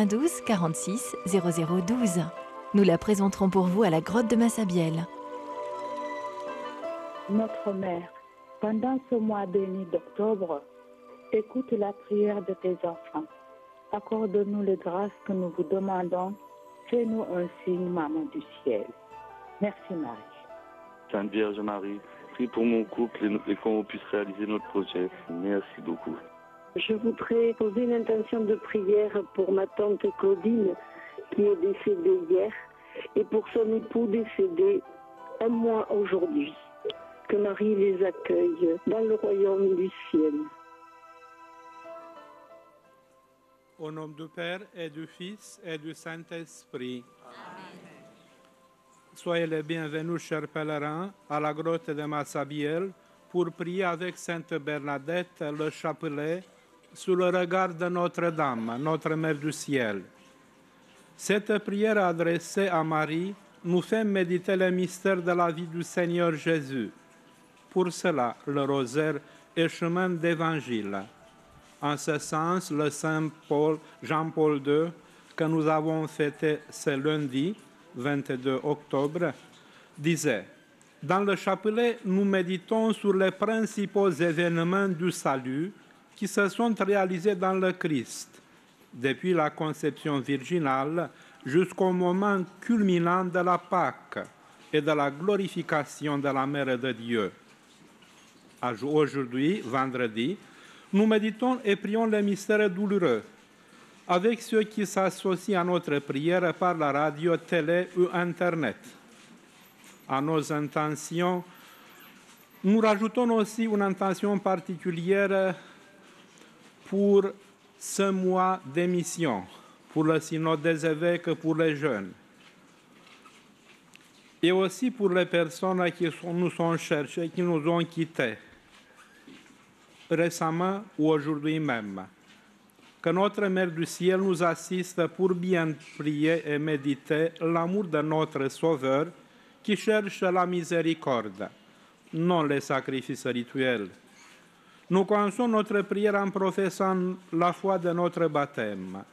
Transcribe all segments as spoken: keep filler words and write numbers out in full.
quatre-vingt-douze quarante-six zéro zéro douze. Nous la présenterons pour vous à la grotte de Massabielle. Notre Mère, pendant ce mois béni d'octobre, écoute la prière de tes enfants. Accorde-nous les grâces que nous vous demandons. Fais-nous un signe, Maman du ciel. Merci Marie. Sainte Vierge Marie, prie pour mon couple et, et qu'on puisse réaliser notre projet. Merci beaucoup. Je voudrais poser une intention de prière pour ma tante Claudine qui est décédée hier et pour son époux décédé un mois aujourd'hui. Que Marie les accueille dans le royaume du ciel. Au nom du Père et du Fils et du Saint-Esprit. Amen. Soyez les bienvenus, chers pèlerins, à la grotte de Massabielle pour prier avec Sainte Bernadette le chapelet sous le regard de Notre-Dame, notre Mère du ciel. Cette prière adressée à Marie nous fait méditer les mystères de la vie du Seigneur Jésus. Pour cela, le rosaire est chemin d'évangile. En ce sens, le Saint Paul, Jean-Paul deux, que nous avons fêté ce lundi, vingt-deux octobre, disait « Dans le chapelet, nous méditons sur les principaux événements du salut qui se sont réalisés dans le Christ, depuis la conception virginale jusqu'au moment culminant de la Pâque et de la glorification de la Mère de Dieu. Aujourd'hui, vendredi, nous méditons et prions les mystères douloureux avec ceux qui s'associent à notre prière par la radio, télé ou Internet. À nos intentions, nous rajoutons aussi une intention particulière pour ce mois d'émission, pour le synode des évêques, pour les jeunes, et aussi pour les personnes qui nous sont cherchées, qui nous ont quittés, récemment ou aujourd'hui même. Que notre Mère du ciel nous assiste pour bien prier et méditer l'amour de notre Sauveur qui cherche la miséricorde, non les sacrifices rituels. Nous commençons notre prière en professant la foi de notre baptême.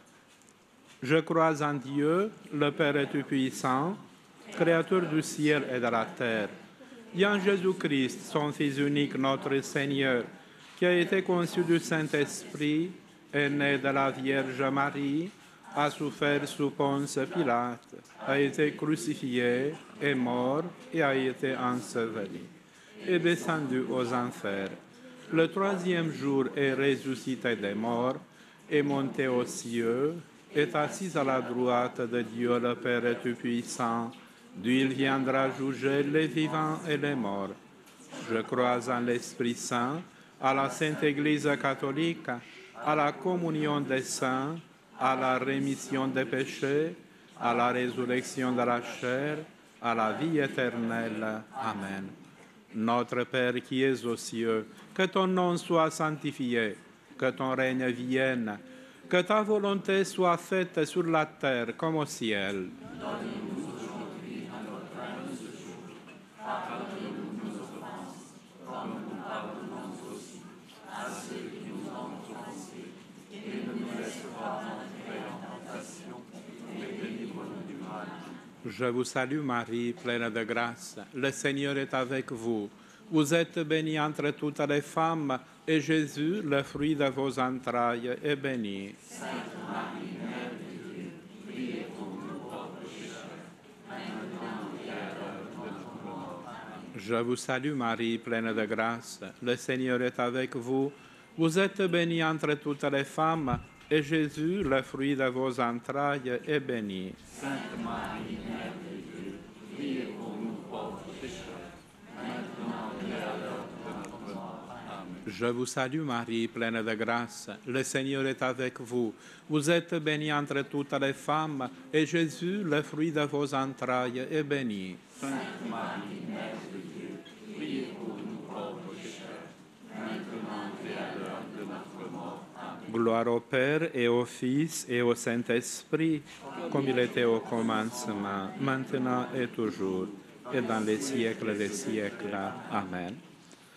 Je crois en Dieu, le Père Tout-Puissant, Créateur du ciel et de la terre, et en Jésus-Christ, son Fils unique, notre Seigneur, qui a été conçu du Saint-Esprit, est né de la Vierge Marie, a souffert sous Ponce Pilate, a été crucifié, est mort et a été enseveli, est descendu aux enfers. Le troisième jour est ressuscité des morts, est monté aux cieux, est assis à la droite de Dieu le Père Tout-Puissant, d'où il viendra juger les vivants et les morts. Je crois en l'Esprit Saint, à la Sainte Église catholique, à la communion des saints, à la rémission des péchés, à la résurrection de la chair, à la vie éternelle. Amen. Notre Père qui es aux cieux, que ton nom soit sanctifié, que ton règne vienne, que ta volonté soit faite sur la terre comme au ciel. Donne-nous aujourd'hui notre pain de ce jour. Pardonne-nous nos offenses, comme nous pardonnons aussi à ceux qui nous ont offensés, et ne nous laisse pas entrer en tentation, mais délivre-nous du mal. Je vous salue Marie, pleine de grâce. Le Seigneur est avec vous. Vous êtes bénie entre toutes les femmes, et Jésus, le fruit de vos entrailles, est béni. Sainte Marie, Mère de Dieu, priez pour nous pauvres pécheurs, maintenant et à l'heure de notre mort. Amen. Je vous salue Marie, pleine de grâce. Le Seigneur est avec vous. Vous êtes bénie entre toutes les femmes, et Jésus, le fruit de vos entrailles, est béni. Sainte Marie, Mère de Dieu, priez pour nous pauvres pécheurs, maintenant et à l'heure de notre mort. Amen. Je vous salue Marie, pleine de grâce. Le Seigneur est avec vous. Vous êtes bénie entre toutes les femmes, et Jésus, le fruit de vos entrailles, est béni. Sainte Marie, Mère de Dieu, priez pour nous pauvres pécheurs, maintenant et à l'heure de notre mort. Amen. Gloire au Père et au Fils et au Saint-Esprit, comme il était au commencement, maintenant et toujours, et dans les siècles des siècles. Amen.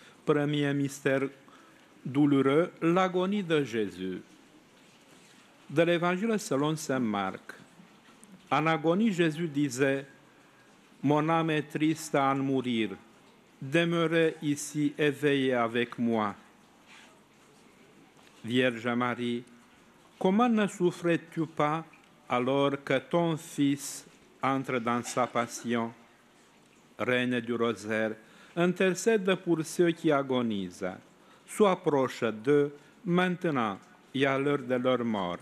Premier mystère douloureux, l'agonie de Jésus. De l'Évangile selon saint Marc. En agonie, Jésus disait, « Mon âme est triste à en mourir. Demeurez ici éveillée avec moi. » Vierge Marie, comment ne souffrais-tu pas alors que ton Fils entre dans sa passion? Reine du rosaire, intercède pour ceux qui agonisent. Sois proche d'eux maintenant et à l'heure de leur mort.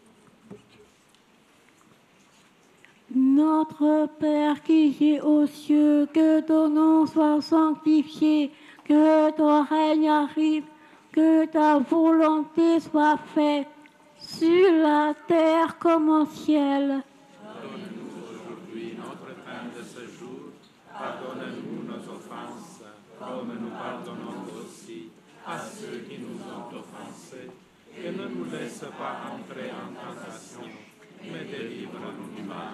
Notre Père qui es aux cieux, que ton nom soit sanctifié, que ton règne arrive, que ta volonté soit faite sur la terre comme au ciel. Donne-nous aujourd'hui notre pain de ce jour. Pardonne-nous nos offenses, comme nous pardonnons aussi à ceux qui nous ont offensés. Et ne nous laisse pas entrer en tentation, mais délivre-nous du mal.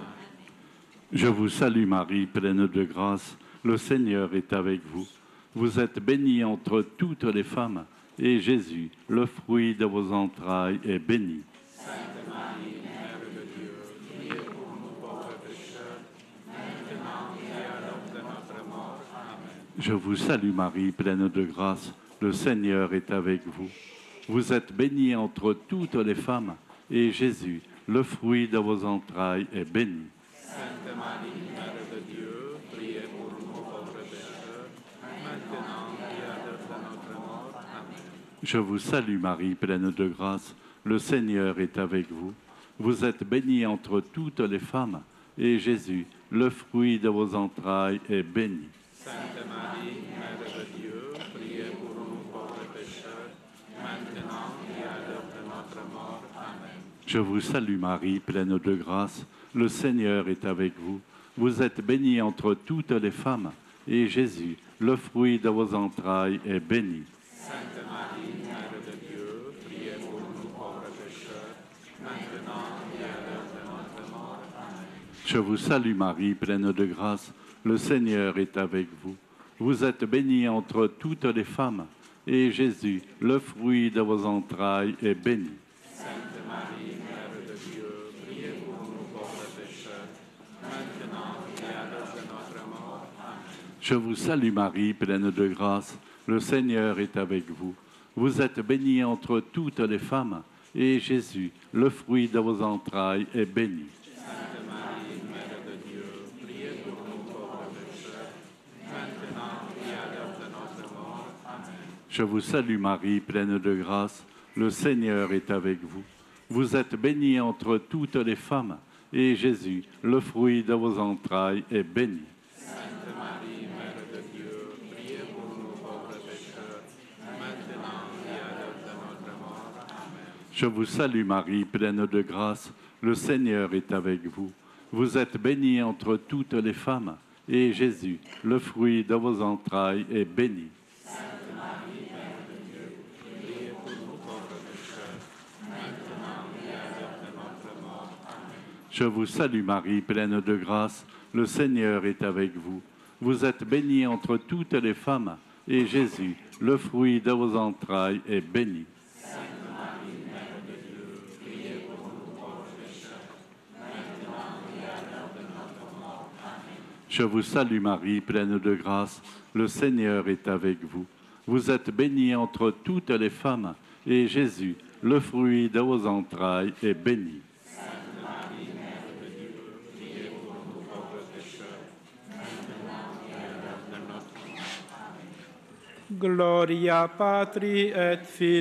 Je vous salue Marie, pleine de grâce, le Seigneur est avec vous. Vous êtes bénie entre toutes les femmes, et Jésus, le fruit de vos entrailles, est béni. Sainte Marie, Mère de Dieu, priez pour nous pauvres pécheurs, maintenant et à l'heure de notre mort. Amen. Je vous salue Marie, pleine de grâce, le Seigneur est avec vous. Vous êtes bénie entre toutes les femmes, et Jésus, le fruit de vos entrailles, est béni. Sainte Marie, Mère de Dieu, priez pour nous pauvres pécheurs, maintenant et à l'heure de notre mort. Amen. Je vous salue Marie, pleine de grâce, le Seigneur est avec vous. Vous êtes bénie entre toutes les femmes, et Jésus, le fruit de vos entrailles, est béni. Sainte Marie, Mère de Dieu, priez pour nous pauvres pécheurs, maintenant et à l'heure de notre mort. Amen. Je vous salue Marie, pleine de grâce, le Seigneur est avec vous. Vous êtes bénie entre toutes les femmes, et Jésus, le fruit de vos entrailles, est béni. Sainte Marie, Mère de Dieu, priez pour nous pauvres pécheurs, maintenant et à l'heure de notre mort. Amen. Je vous salue Marie, pleine de grâce, le Seigneur est avec vous. Vous êtes bénie entre toutes les femmes, et Jésus, le fruit de vos entrailles, est béni. Sainte Marie, Mère de Dieu, priez pour nous pauvres pécheurs, maintenant et à l'heure de notre mort. Amen. Je vous salue Marie, pleine de grâce, le Seigneur est avec vous. Vous êtes bénie entre toutes les femmes, et Jésus, le fruit de vos entrailles, est béni. Sainte Marie, Mère de Dieu, priez pour nous pauvres pécheurs, maintenant et à l'heure de notre mort. Amen. Je vous salue Marie, pleine de grâce, le Seigneur est avec vous. Vous êtes bénie entre toutes les femmes, et Jésus, le fruit de vos entrailles, est béni. Sainte Marie, Mère de Dieu, priez pour nous pauvres pécheurs, maintenant et à l'heure de notre mort. Amen. Je vous salue Marie, pleine de grâce, le Seigneur est avec vous. Vous êtes bénie entre toutes les femmes, et Jésus, le fruit de vos entrailles, est béni. Sainte Marie, Mère de Dieu, priez pour nous pauvres pécheurs, maintenant et à l'heure de notre mort. Amen. Je vous salue Marie, pleine de grâce, le Seigneur est avec vous. Vous êtes bénie entre toutes les femmes, et Jésus, le fruit de vos entrailles, est béni. Sainte Marie, Mère de Dieu, priez pour nous pauvres pécheurs, maintenant et à l'heure de notre mort. Amen. Je vous salue Marie, pleine de grâce, le Seigneur est avec vous. Vous êtes bénie entre toutes les femmes, et Jésus, le fruit de vos entrailles, est béni. Sainte Marie, Mère de Dieu, priez pour nous pauvres pécheurs, maintenant et à l'heure de notre mort. Amen. Gloria Patri et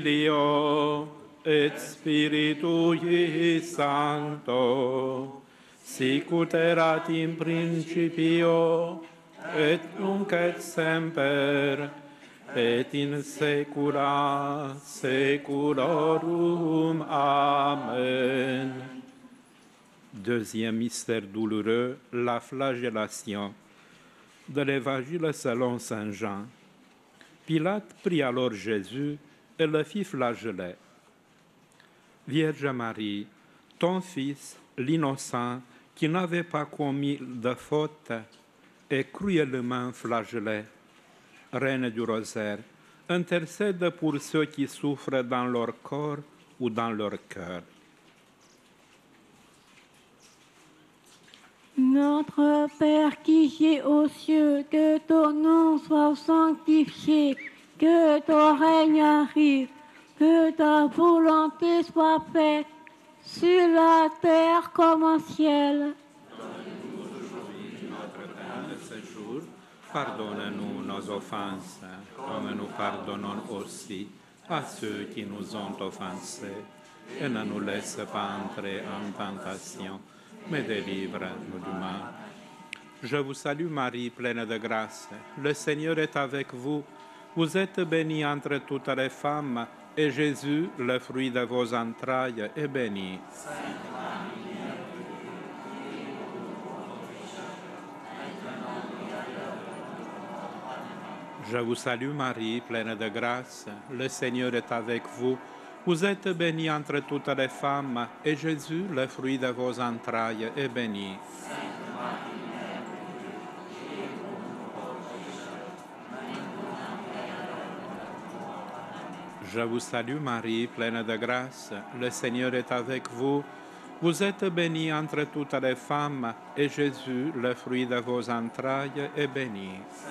Filio et Spiritui Sancto, sicut erat in principio et nunc et semper et in saecula saeculorum. Amen. Deuxième mystère douloureux, la flagellation. De l'Évangile selon saint Jean. Pilate prit alors Jésus et le fit flageller. Vierge Marie, ton Fils, l'innocent, qui n'avait pas commis de faute, est cruellement flagellé. Reine du rosaire, intercède pour ceux qui souffrent dans leur corps ou dans leur cœur. Notre Père qui es aux cieux, que ton nom soit sanctifié, que ton règne arrive, que ta volonté soit faite sur la terre comme au ciel. Donne-nous aujourd'hui notre pain de ce jour. Pardonne-nous nos offenses, comme nous pardonnons aussi à ceux qui nous ont offensés. Et ne nous laisse pas entrer en tentation, mais délivre-nous du mal. Je vous salue Marie, pleine de grâce. Le Seigneur est avec vous. Vous êtes bénie entre toutes les femmes, et Jésus, le fruit de vos entrailles, est béni. Je vous salue Marie, pleine de grâce. Le Seigneur est avec vous. Vous êtes bénie entre toutes les femmes, et Jésus, le fruit de vos entrailles, est béni. Je vous salue Marie, pleine de grâce. Le Seigneur est avec vous. Vous êtes bénie entre toutes les femmes, et Jésus, le fruit de vos entrailles, est béni.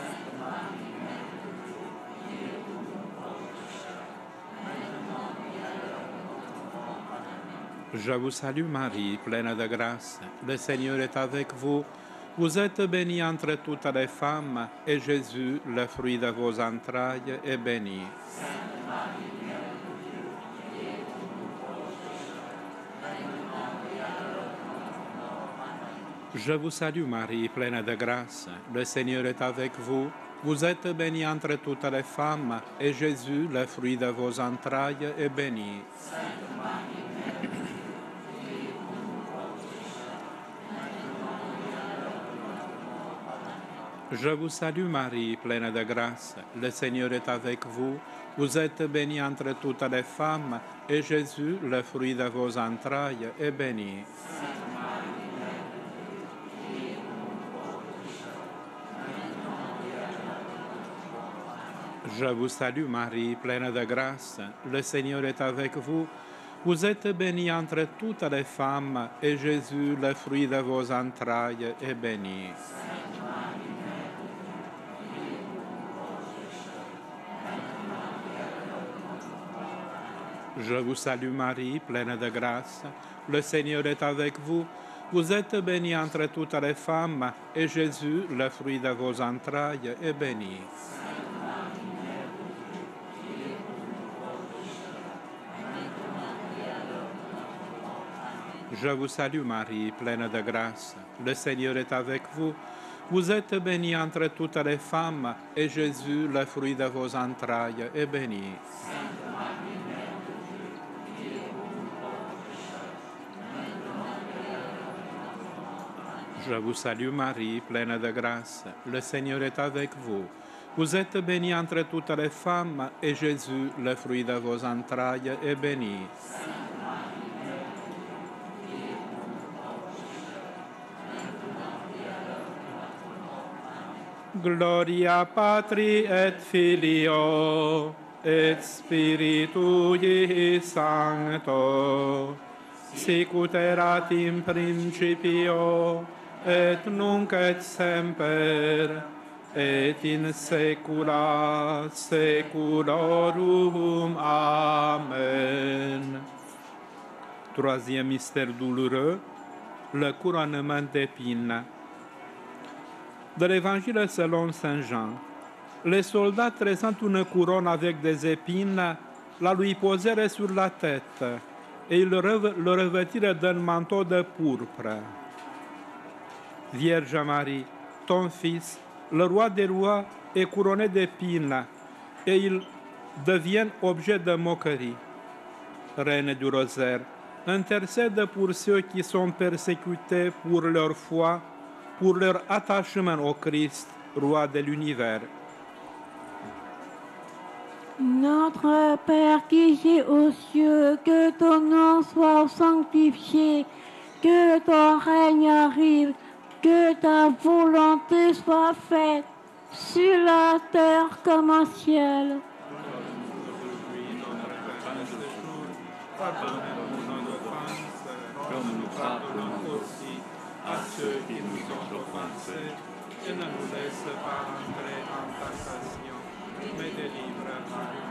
Je vous salue Marie, pleine de grâce. Le Seigneur est avec vous. Vous êtes bénie entre toutes les femmes, et Jésus, le fruit de vos entrailles, est béni. Je vous salue Marie, pleine de grâce. Le Seigneur est avec vous. Vous êtes bénie entre toutes les femmes, et Jésus, le fruit de vos entrailles, est béni. Je vous salue Marie, pleine de grâce. Le Seigneur est avec vous. Vous êtes bénie entre toutes les femmes, et Jésus, le fruit de vos entrailles, est béni. Je vous salue Marie, pleine de grâce. Le Seigneur est avec vous. Vous êtes bénie entre toutes les femmes, et Jésus, le fruit de vos entrailles, est béni. Je vous salue Marie, pleine de grâce. Le Seigneur est avec vous. Vous êtes bénie entre toutes les femmes, et Jésus, le fruit de vos entrailles, est béni. Je vous salue Marie, pleine de grâce. Le Seigneur est avec vous. Vous êtes bénie entre toutes les femmes, et Jésus, le fruit de vos entrailles, est béni. Je vous salue Marie, pleine de grâce. Le Seigneur est avec vous. Vous êtes bénie entre toutes les femmes, et Jésus, le fruit de vos entrailles, est béni. Gloria Patri et Filio et Spiritui Sancto, sicut erat in principio et nunc et semper et in saecula saeculorum. Amen. Troisième mystère douloureux, le couronnement d'épines. De l'Évangile selon saint Jean, les soldats tressant une couronne avec des épines la lui posèrent sur la tête et ils le revêtirent d'un manteau de pourpre. Vierge Marie, ton Fils, le roi des rois, est couronné d'épines et il devient objet de moquerie. Reine du rosaire, intercède pour ceux qui sont persécutés pour leur foi, pour leur attachement au Christ, roi de l'univers. Notre Père qui es aux cieux, que ton nom soit sanctifié, que ton règne arrive, que ta volonté soit faite sur la terre comme au ciel. Pardonne-nous nos offenses, comme nous pardonnons aussi à ceux qui nous sont offensés, et ne nous laisse pas entrer en tentation, mais délivre-nous du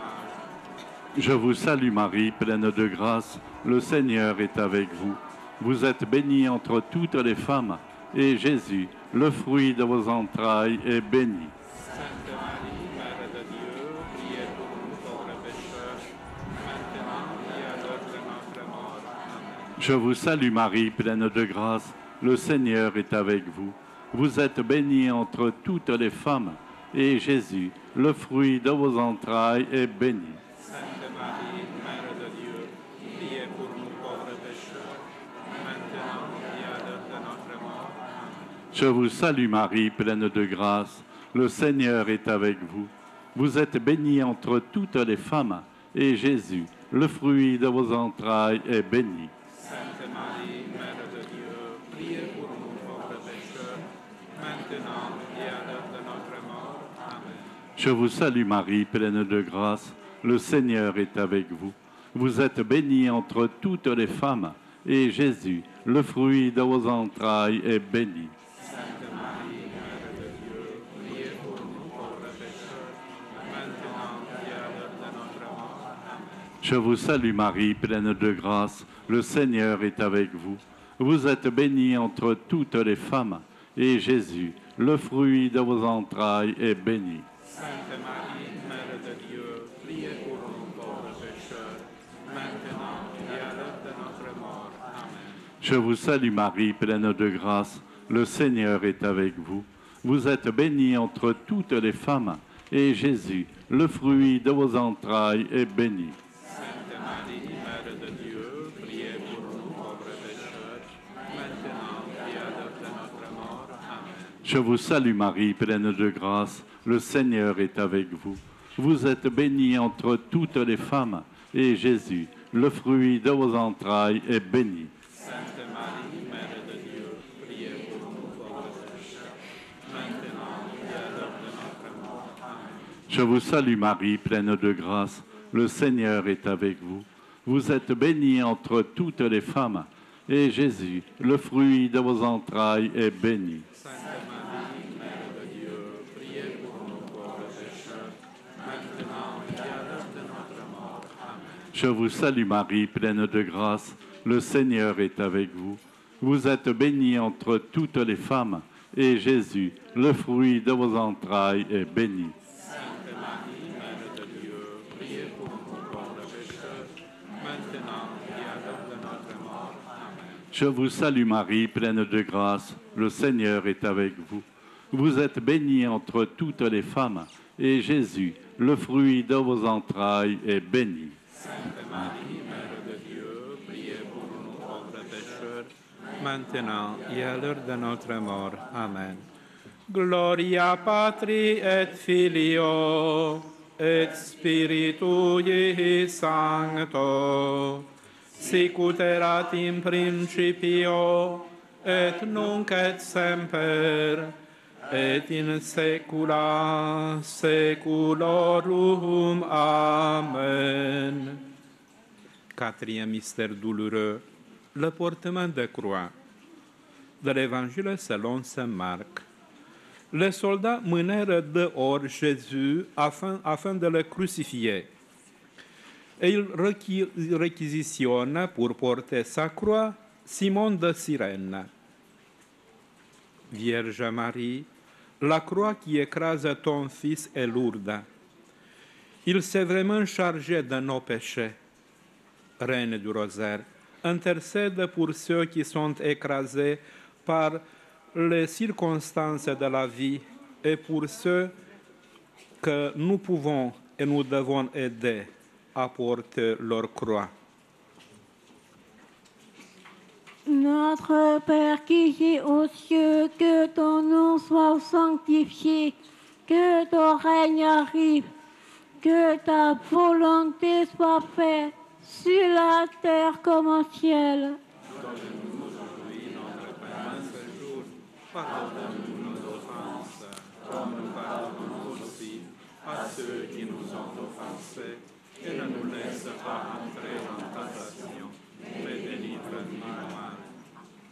mal. Je vous salue Marie, pleine de grâce, le Seigneur est avec vous. Vous êtes bénie entre toutes les femmes, et Jésus, le fruit de vos entrailles, est béni. Sainte Marie, Mère de Dieu, priez pour nous pauvres pécheurs, maintenant et à l'heure de notre mort. Amen. Je vous salue Marie, pleine de grâce, le Seigneur est avec vous. Vous êtes bénie entre toutes les femmes, et Jésus, le fruit de vos entrailles, est béni. Sainte Marie, Mère de Dieu, priez pour nous pauvres pécheurs, maintenant et à l'heure de notre mort. Amen. Je vous salue Marie, pleine de grâce, le Seigneur est avec vous. Vous êtes bénie entre toutes les femmes, et Jésus, le fruit de vos entrailles, est béni. Sainte Marie, Mère de Dieu, priez pour nous pauvres pécheurs, maintenant et à l'heure de notre mort. Amen. Je vous salue Marie, pleine de grâce, le Seigneur est avec vous. Vous êtes bénie entre toutes les femmes, et Jésus, le fruit de vos entrailles, est béni. Sainte Marie, Mère de Dieu, priez pour nous pauvres pécheurs, maintenant et à l'heure de notre mort. Amen. Je vous salue Marie, pleine de grâce, le Seigneur est avec vous. Vous êtes bénie entre toutes les femmes, et Jésus, le fruit de vos entrailles, est béni. Sainte Marie, Mère de Dieu, priez pour nous pauvres pécheurs, maintenant et à l'heure de notre mort. Amen. Je vous salue Marie, pleine de grâce, le Seigneur est avec vous. Vous êtes bénie entre toutes les femmes, et Jésus, le fruit de vos entrailles, est béni. Sainte Marie, Mère de Dieu, priez pour nous pauvres pécheurs, maintenant et à l'heure de notre mort. Amen. Je vous salue Marie, pleine de grâce, le Seigneur est avec vous. Vous êtes bénie entre toutes les femmes, et Jésus, le fruit de vos entrailles, est béni. Sainte Marie, Mère de Dieu, priez pour nous pauvres pécheurs, maintenant et à l'heure de notre mort. Amen. Je vous salue Marie, pleine de grâce, le Seigneur est avec vous. Vous êtes bénie entre toutes les femmes, et Jésus, le fruit de vos entrailles, est béni. Sainte Marie, Mère de Dieu, priez pour nous pauvres pécheurs, maintenant et à l'heure de notre mort. Amen. Je vous salue Marie, pleine de grâce, le Seigneur est avec vous. Vous êtes bénie entre toutes les femmes, et Jésus, le fruit de vos entrailles, est béni. Sainte Marie, Mère de Dieu, priez pour nous pauvres pécheurs, maintenant et à l'heure de notre mort. Amen. Je vous salue Marie, pleine de grâce, le Seigneur est avec vous. Vous êtes bénie entre toutes les femmes, et Jésus, le fruit de vos entrailles, est béni. Sainte Marie, Mère de Dieu, priez pour nous pauvres pécheurs, maintenant et à l'heure de notre mort. Amen. Gloria Patri et Filio et Spiritui Sancto, sicut erat in principio et nunc et semper et in saecula saeculorum. Amen. Quatrième mystère douloureux, le portement de croix. De l'Évangile selon saint Marc. Les soldats menèrent dehors Jésus afin, afin de le crucifier. Et ils réquisitionnent pour porter sa croix Simon de Cyrène. Vierge Marie, la croix qui écrase ton Fils est lourde. Il s'est vraiment chargé de nos péchés. Reine du rosaire, intercède pour ceux qui sont écrasés par les circonstances de la vie et pour ceux que nous pouvons et nous devons aider à porter leur croix. Notre Père qui es aux cieux, que ton nom soit sanctifié, que ton règne arrive, que ta volonté soit faite sur la terre comme au ciel. Donne-nous aujourd'hui notre pain ce jour. Pardonne-nous nos offenses, comme nous pardonnons aussi à ceux qui nous ont offensés. Et ne nous laisse pas entrer en tentation, mais délivre-nous du mal.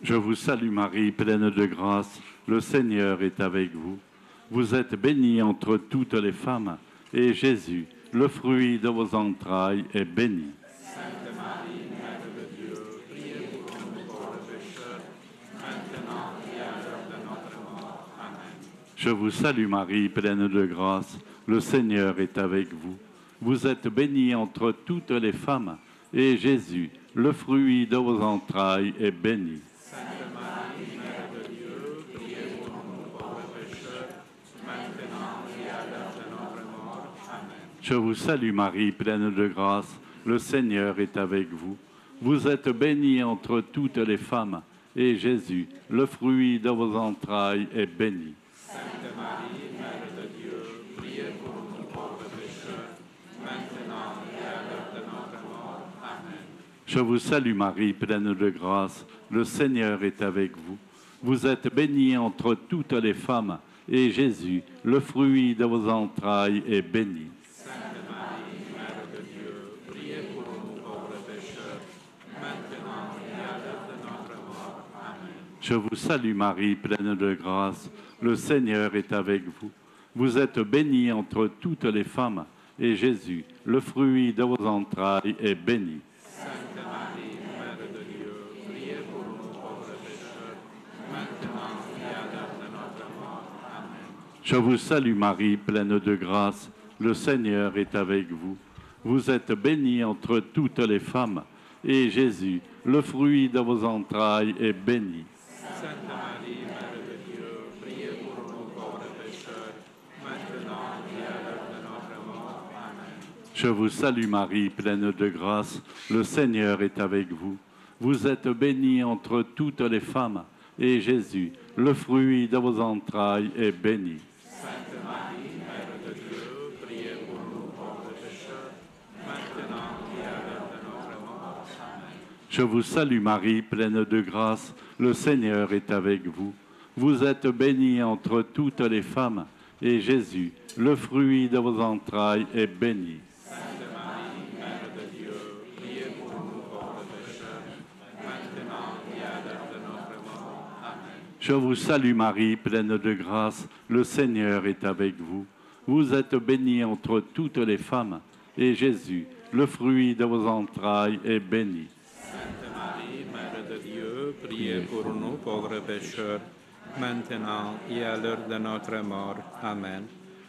Je vous salue Marie, pleine de grâce, le Seigneur est avec vous. Vous êtes bénie entre toutes les femmes, et Jésus, le fruit de vos entrailles, est béni. Sainte Marie, Mère de Dieu, priez pour nous pauvres pécheurs, maintenant et à l'heure de notre mort. Amen. Je vous salue Marie, pleine de grâce, le Seigneur est avec vous. Vous êtes bénie entre toutes les femmes, et Jésus, le fruit de vos entrailles, est béni. Sainte Marie, Mère de Dieu, priez pour nous pauvres pécheurs, maintenant et à l'heure de notre mort. Amen. Je vous salue Marie, pleine de grâce, le Seigneur est avec vous. Vous êtes bénie entre toutes les femmes, et Jésus, le fruit de vos entrailles, est béni. Sainte Marie, Mère de Dieu, priez pour nous pauvres pécheurs, maintenant et à l'heure de notre mort. Amen. Je vous salue Marie, pleine de grâce, le Seigneur est avec vous. Vous êtes bénie entre toutes les femmes, et Jésus, le fruit de vos entrailles, est béni. Sainte Marie, Mère de Dieu, priez pour nous pauvres pécheurs, maintenant et à l'heure de notre mort. Amen. Je vous salue Marie, pleine de grâce, le Seigneur est avec vous. Vous êtes bénie entre toutes les femmes, et Jésus, le fruit de vos entrailles, est béni. Sainte Marie, Mère de Dieu, priez pour nous pauvres pécheurs, maintenant et à l'heure de notre mort. Amen. Je vous salue Marie, pleine de grâce, le Seigneur est avec vous. Vous êtes bénie entre toutes les femmes, et Jésus, le fruit de vos entrailles, est béni. Sainte Marie, Mère de Dieu, priez pour nous pauvres pécheurs, maintenant et à l'heure de notre mort. Amen. Je vous salue Marie, pleine de grâce, le Seigneur est avec vous. Vous êtes bénie entre toutes les femmes, et Jésus, le fruit de vos entrailles, est béni. Sainte Marie, Mère de Dieu, priez pour nous pauvres pécheurs, maintenant et à l'heure de notre mort. Amen. Je vous salue Marie, pleine de grâce, le Seigneur est avec vous. Vous êtes bénie entre toutes les femmes, et Jésus, le fruit de vos entrailles, est béni. Sainte Marie, Mère de Dieu, priez pour nous pauvres pécheurs, maintenant et à l'heure de notre mort. Amen. Je vous salue Marie, pleine de grâce, le Seigneur est avec vous. Vous êtes bénie entre toutes les femmes, et Jésus, le fruit de vos entrailles, est béni. Sainte Marie, Mère de Dieu, priez pour nous pauvres pécheurs, maintenant et à l'heure de notre mort. Amen.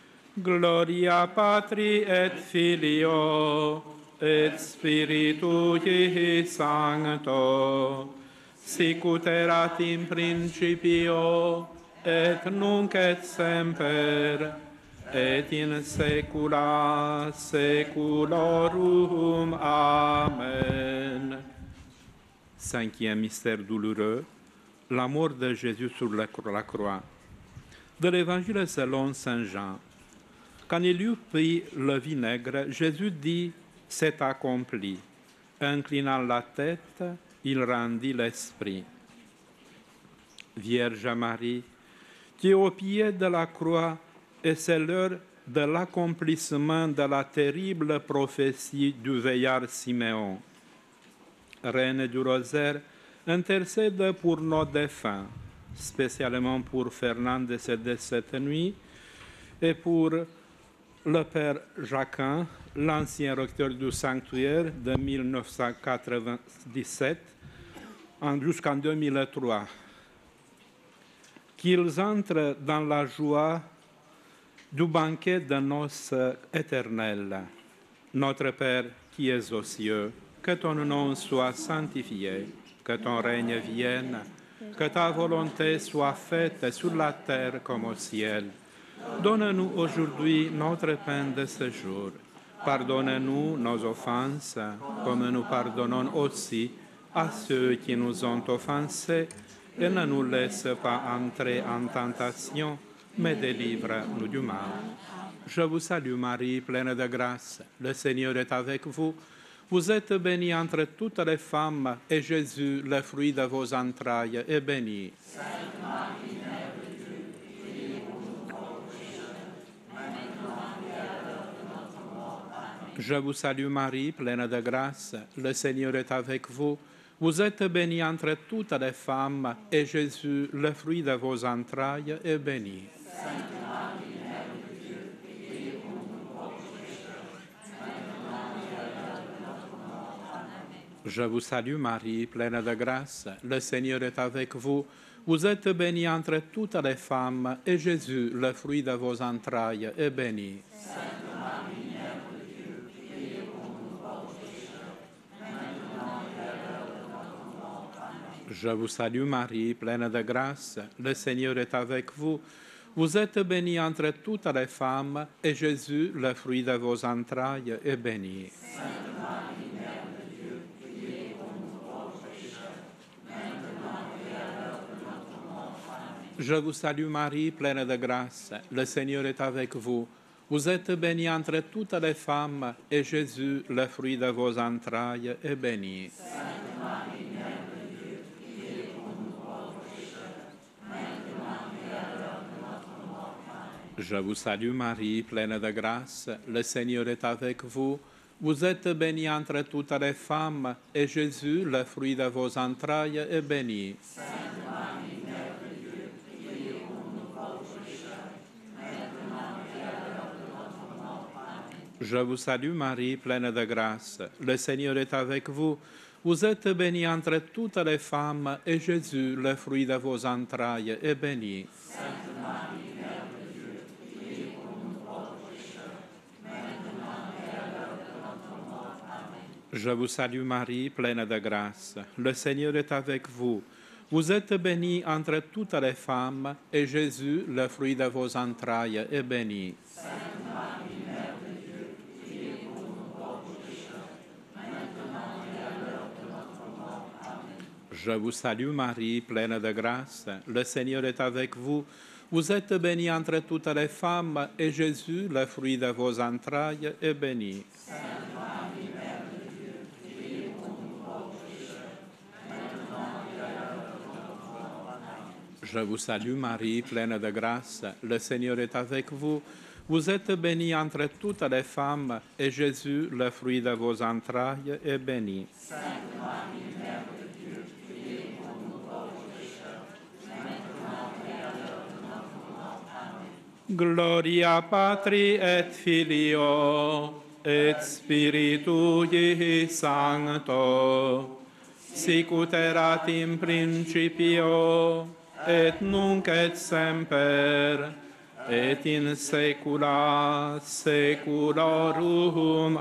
Gloria Patri et Filio et Spiritui Sancto, sicut erat in principio et nunc et semper et in saecula saeculorum. Amen. Cinquième mystère douloureux, la mort de Jésus sur la croix. De l'Évangile selon saint Jean. Quand il eut pris le vinaigre, Jésus dit « C'est accompli ». Inclinant la tête, il rendit l'esprit. Vierge Marie, tu es au pied de la croix et c'est l'heure de l'accomplissement de la terrible prophétie du veillard Siméon. Reine du rosaire, intercède pour nos défunts, spécialement pour Fernand décédé cette nuit et pour le Père Jacquin, l'ancien recteur du sanctuaire de mille neuf cent quatre-vingt-dix-sept jusqu'en deux mille trois. Qu'ils entrent dans la joie du banquet de noces éternelles. Notre Père qui es aux cieux, que ton nom soit sanctifié, que ton règne vienne, que ta volonté soit faite sur la terre comme au ciel. Donne-nous aujourd'hui notre pain de ce jour. Pardonne-nous nos offenses, comme nous pardonnons aussi à ceux qui nous ont offensés, et ne nous laisse pas entrer en tentation, mais délivre-nous du mal. Je vous salue Marie, pleine de grâce. Le Seigneur est avec vous. Vous êtes bénie entre toutes les femmes, et Jésus, le fruit de vos entrailles, est béni. Sainte Marie, Mère de Dieu, priez pour nous pauvres pécheurs, maintenant et à l'heure de notre mort. Amen. Je vous salue Marie, pleine de grâce. Le Seigneur est avec vous. Vous êtes bénie entre toutes les femmes, et Jésus, le fruit de vos entrailles, est béni. Je vous salue Marie, pleine de grâce, le Seigneur est avec vous. Vous êtes bénie entre toutes les femmes, et Jésus, le fruit de vos entrailles, est béni. Sainte Marie, Mère de Dieu, priez pour nous pauvres pécheurs, maintenant et à l'heure de notre mort. Amen. Je vous salue Marie, pleine de grâce, le Seigneur est avec vous. Vous êtes bénie entre toutes les femmes, et Jésus, le fruit de vos entrailles, est béni. Sainte Marie, Mère de Dieu, priez pour nous pauvres pécheurs, maintenant et à l'heure de notre mort. Amen. Je vous salue Marie, pleine de grâce, le Seigneur est avec vous. Vous êtes bénie entre toutes les femmes, et Jésus, le fruit de vos entrailles, est béni. Sainte Marie, Mère de Dieu, priez pour nous pauvres pécheurs, maintenant et à l'heure de notre mort. Amen. Je vous salue Marie, pleine de grâce, le Seigneur est avec vous. Vous êtes bénie entre toutes les femmes, et Jésus, le fruit de vos entrailles, est béni. Sainte Marie, Mère de Dieu, priez pour nous pauvres pécheurs, maintenant et à l'heure de notre mort. Amen. Je vous salue Marie, pleine de grâce, le Seigneur est avec vous. Vous êtes bénie entre toutes les femmes, et Jésus, le fruit de vos entrailles, est béni. Sainte Marie, Mère de Dieu, priez pour nous pauvres pécheurs, maintenant et à l'heure de notre mort. Amen. Je vous salue Marie, pleine de grâce, le Seigneur est avec vous. Vous êtes bénie entre toutes les femmes, et Jésus, le fruit de vos entrailles, est béni. Sainte Marie, Mère de Dieu, priez pour nous pauvres pécheurs, maintenant et à l'heure de notre mort. Amen. Je vous salue Marie, pleine de grâce, le Seigneur est avec vous. Vous êtes bénie entre toutes les femmes, et Jésus, le fruit de vos entrailles, est béni. Sainte Marie, Mère de Dieu, priez pour nous pauvres pécheurs, maintenant et à l'heure de notre mort. Amen. Je vous salue Marie, pleine de grâce, le Seigneur est avec vous. Vous êtes bénie entre toutes les femmes, et Jésus, le fruit de vos entrailles, est béni. Sainte Marie, Mère de Dieu, priez pour nous pauvres pécheurs, maintenant et à l'heure de notre mort. Amen. Gloria Patri et Filio et Spiritui Sancto, sic ut erat in principio et nunc et semper et in saecula saeculorum.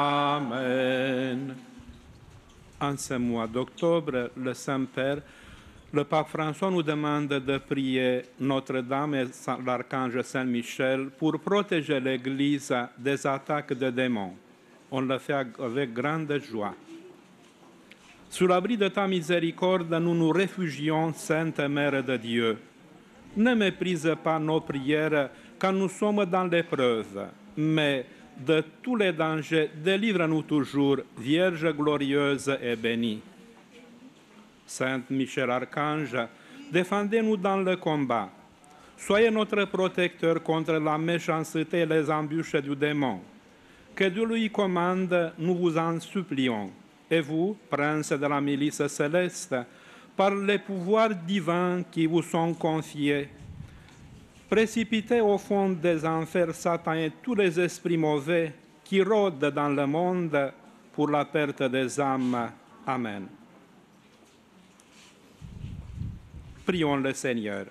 Amen. En ce mois d'octobre, le Saint-Père, le pape François nous demande de prier Notre-Dame et l'archange Saint-Michel pour protéger l'Église des attaques de démons. On le fait avec grande joie. Sous l'abri de ta miséricorde, nous nous réfugions, Sainte Mère de Dieu. Ne méprise pas nos prières quand nous sommes dans l'épreuve, mais de tous les dangers, délivre-nous toujours, Vierge glorieuse et bénie. Saint Michel Archange, défendez-nous dans le combat. Soyez notre protecteur contre la méchanceté et les embûches du démon. Que Dieu lui commande, nous vous en supplions. Et vous, prince de la milice céleste, par les pouvoirs divins qui vous sont confiés, précipitez au fond des enfers Satan et tous les esprits mauvais qui rôdent dans le monde pour la perte des âmes. Amen. Prions le Seigneur.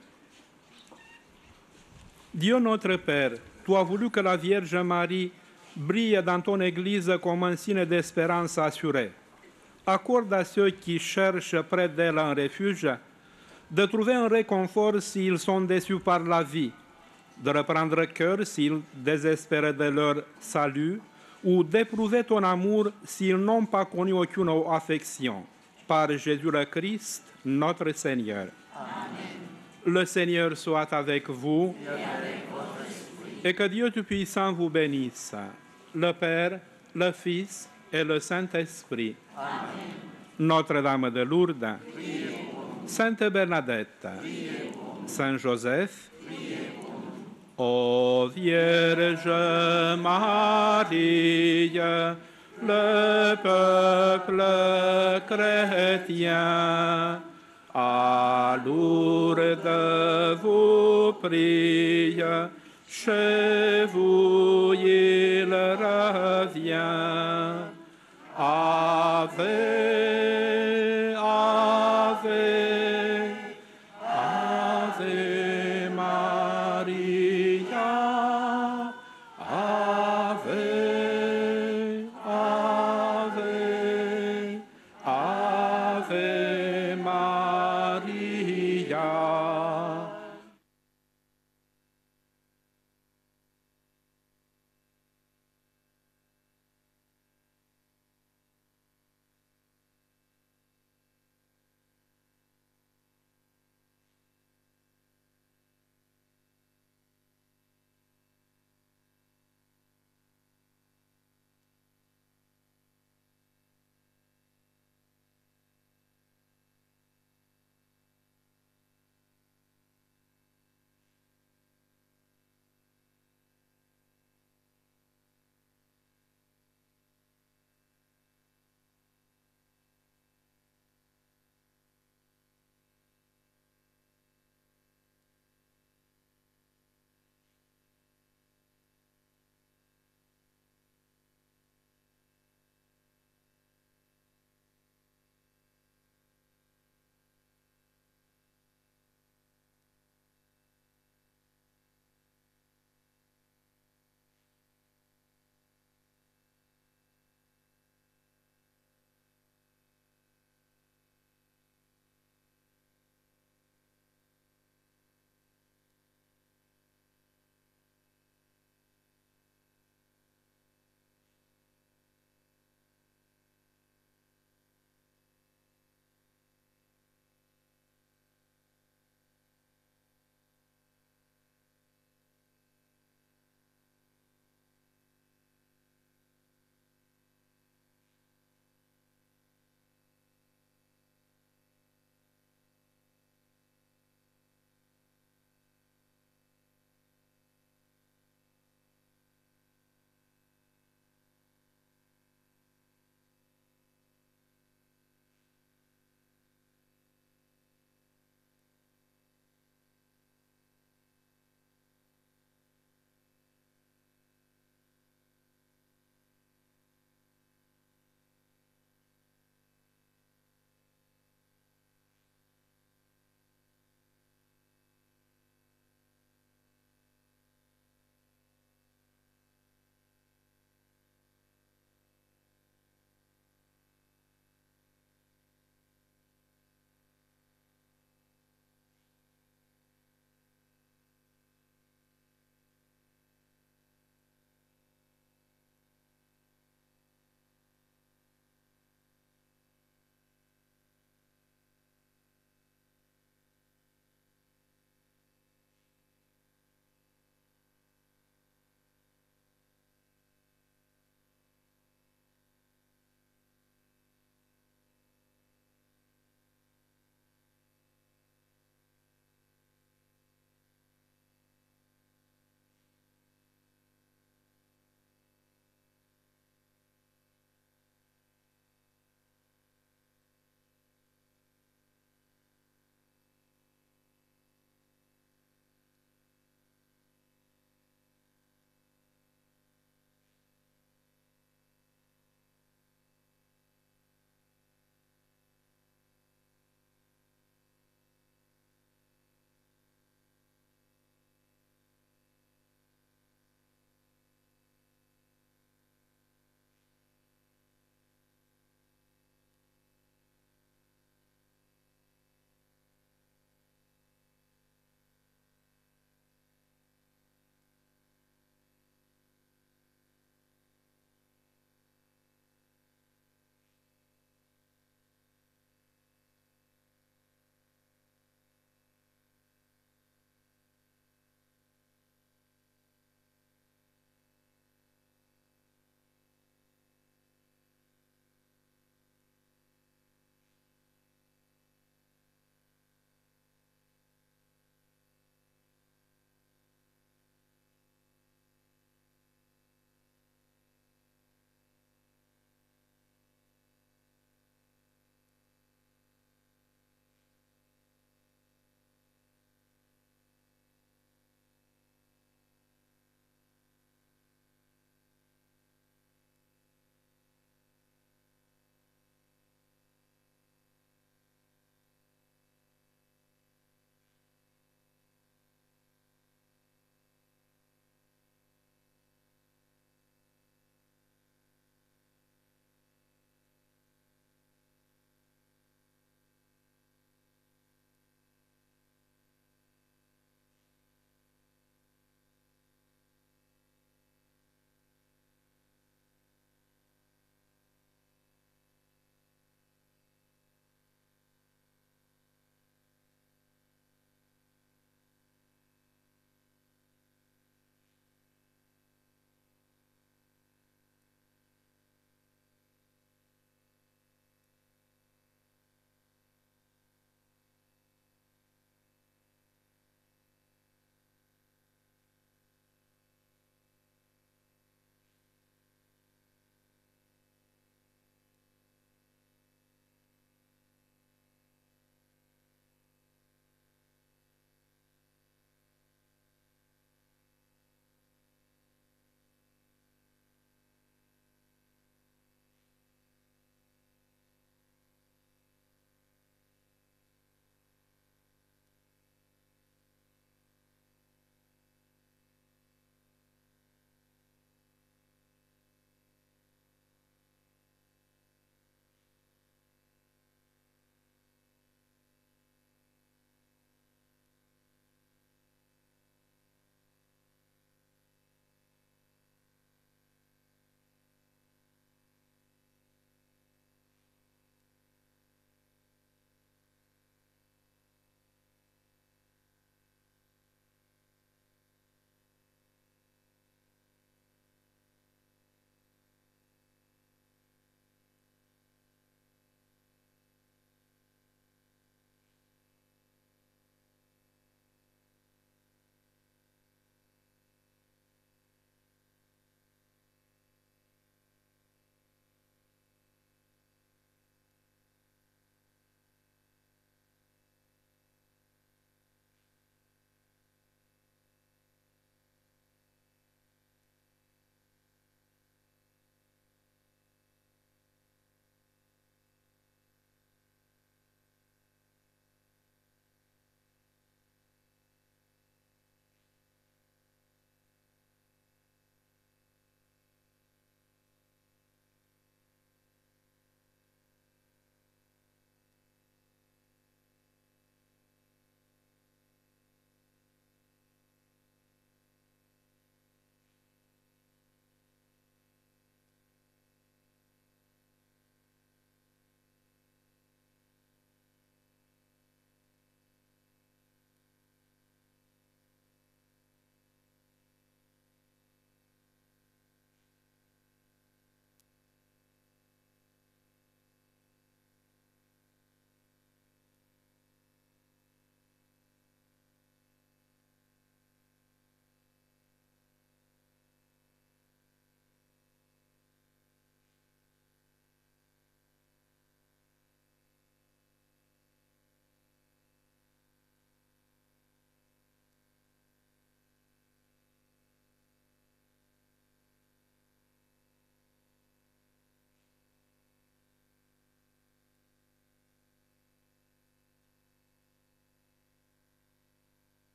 Dieu notre Père, tu as voulu que la Vierge Marie brille dans ton Église comme un signe d'espérance assurée. Accorde à ceux qui cherchent près d'elle un refuge de trouver un réconfort s'ils sont déçus par la vie, de reprendre cœur s'ils désespèrent de leur salut, ou d'éprouver ton amour s'ils n'ont pas connu aucune affection. Par Jésus le Christ, notre Seigneur. Amen. Le Seigneur soit avec vous Et avec votre esprit. et que Dieu Tout-Puissant vous bénisse, le Père, le Fils et le Saint-Esprit. Amen. Notre-Dame de Lourdes, Priez pour nous. Sainte Bernadette, Priez pour nous. Saint Joseph, Priez pour nous. ô Vierge Marie, le peuple chrétien. À Lourdes vous prie, chez vous il revient.